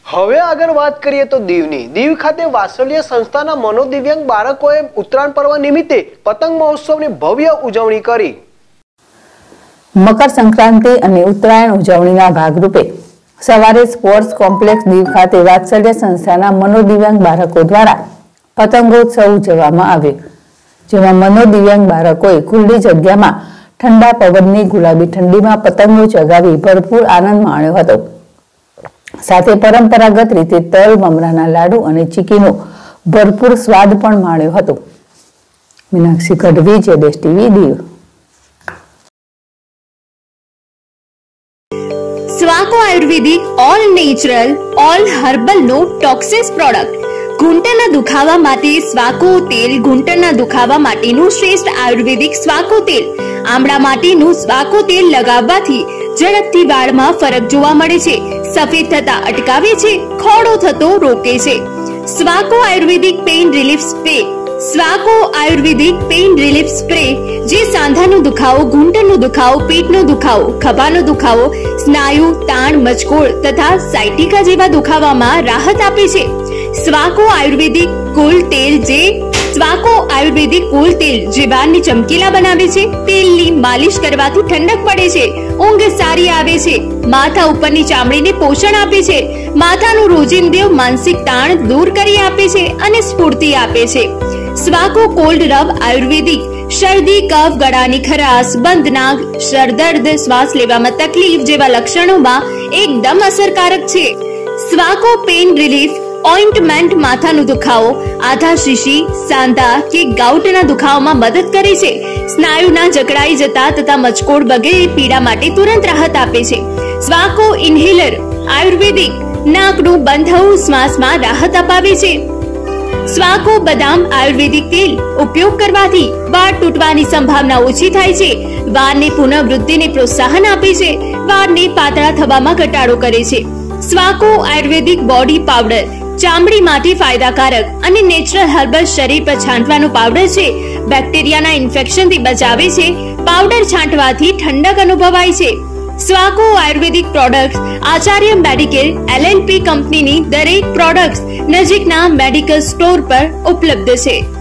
હવે આગળ વાત કરીએ તો દીવ ખાતે વાત્સલ્ય સંસ્થાના મનોદિવ્યાંગ બાળકોએ ઉત્તરાયણ પર્વ નિમિત્તે પતંગ મહોત્સવની ભવ્ય ઉજવણી કરી। મકર સંક્રાંતિ અને ઉત્તરાયણ ઉજવણીના ભાગરૂપે સવારે સ્પોર્ટ્સ કોમ્પ્લેક્સ દીવ ખાતે વાત્સલ્ય સંસ્થાના મનોદિવ્યાંગ બાળકો દ્વારા પતંગોત્સવ ઉજવવામાં આવ્યો, જેમાં મનોદિવ્યાંગ બાળકોએ ખુલ્લી જગ્યામાં ઠંડા પવનની ગુલાબી ઠંડીમાં પતંગો ચગાવી ભરપૂર આનંદ માણ્યો હતો। સાથે પરંપરાગત રીતે તલ મમરાના લાડુ અને ચીકીનો ભરપૂર સ્વાદ પણ માણ્યો હતો। મીનાક્ષી ગઢવી, જેડેશ TV, Diu. Swako ayurvedic all natural all herbal no toxins product. ઘૂંટણના દુખાવા માટે સ્વાકો તેલ। ઘૂંટણના દુખાવા માટેનું શ્રેષ્ઠ આયુર્વેદિક સ્વાકો તેલ। આમળા માટેનું સ્વાકો તેલ લગાવવાથી ઝડપથી વાળમાં ફરક જોવા મળે છે, સફેદ થતા અટકાવે છે, ખોડો થતો રોકે છે। Swako ayurvedic pain relief spray. Swako ayurvedic pain relief spray જે સાંધાનો દુખાવો, ઘૂંટણનો દુખાવો, પેટનો દુખાવો, ખભાનો દુખાવો, સ્નાયુ તાણ, મચકોડ તથા સાયટિકા જેવા દુખાવામાં રાહત આપે છે। સ્વાકો આયુર્વેદિક કુલ તેલ જે સ્વાકો આયુર્વેદિક કુલ તેલ જે વાળને ચમકીલા બનાવે છે। તેલની માલિશ કરવાથી ઠંડક પડે છે, ઊંઘ સારી આવે છે, માથા ઉપરની ચામડીને પોષણ આપે છે, માથાનું રોજિંદુ માનસિક તાણ દૂર કરી આપે છે અને સ્ફૂર્તિ આપે છે। સ્વાકો કોલ્ડ રબ આયુર્વેદિક શરદી, કફ, ગળાની ખરાશ, બંધ નાક, સરદર્દ, શ્વાસ લેવામાં તકલીફ જેવા લક્ષણોમાં એકદમ અસરકારક છે। સ્વાકો પેઇન રિલીફ ઓઇન્ટમેન્ટ માથાનો દુખાવો, આધા શીશી, સાંધા કે ગાઉટના દુખાવામાં મદદ કરે છે, સ્નાયુના જકડાઈ જતા તથા મચકોડ વગેરે પીડા માટે તુરંત રાહત આપે છે। સ્વાકો ઇન્હેલર આયુર્વેદિક નાકનું બંધ થવું, શ્વાસમાં રાહત અપાવે છે। સ્વાકો બદામ આયુર્વેદિક તેલ ઉપયોગ કરવાથી વાળ તૂટવાની સંભાવના ઓછી થાય છે, વાળની પુનઃવૃદ્ધિને પ્રોત્સાહન આપે છે, વાળને પાતળા થવામાં ઘટાડો કરે છે। સ્વાકો આયુર્વેદિક બોડી પાવડર ચામડી માટે ફાયદાકારક અને નેચરલ હર્બલ શરીર પર છાંટવાનો પાવડર છે, બેક્ટેરિયાના ઇન્ફેક્શનથી બચાવે છે, પાવડર છાંટવાથી ઠંડક અનુભવાય છે। Swako ayurvedic products Acharya Medicare LLP કંપનીની દરેક પ્રોડક્ટ્સ નજીકના મેડિકલ સ્ટોર પર ઉપલબ્ધ છે।